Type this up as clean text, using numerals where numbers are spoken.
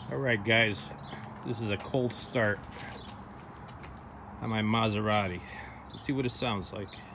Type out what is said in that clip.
Alright guys, this is a cold start on my Maserati. Let's see what it sounds like.